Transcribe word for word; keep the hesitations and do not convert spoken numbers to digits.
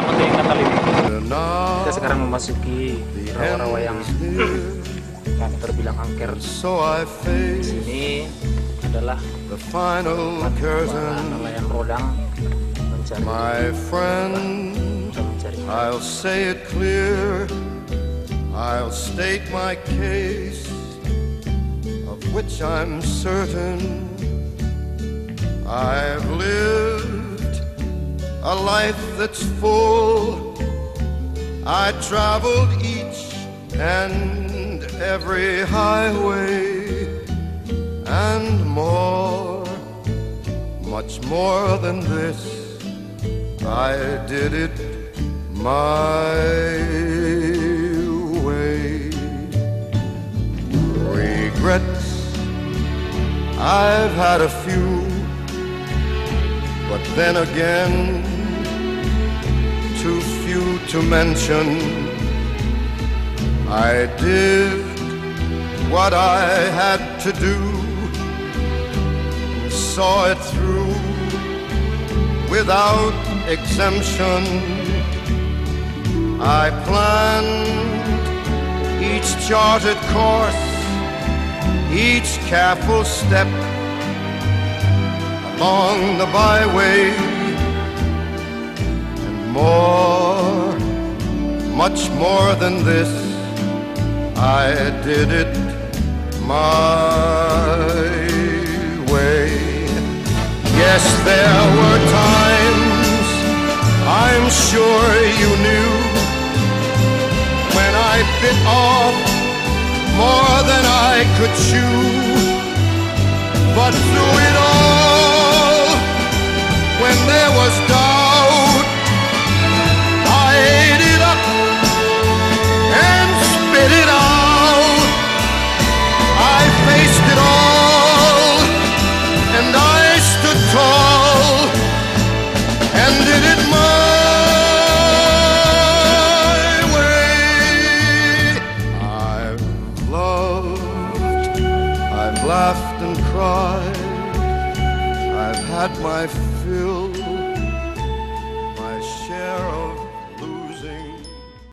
datang untuk yang Natal ini. Kita sekarang memasuki rawa-rawa yang kan terbilang angker. Di sini adalah nelayan rodang mencari. My friend, I'll say it clear, I'll state my case, of which I'm certain. I've lived a life that's full. I traveled each and every highway and more, much more than this. I did it my way. Regrets, I've had a few, but then again, too few to mention. I did what I had to do, saw it through without exemption. I planned each charted course, each careful step along the byway, and more, much more than this, I did it my way. Yes, there were times, I'm sure you knew, when I bit off more than I could chew. But through it all, when there was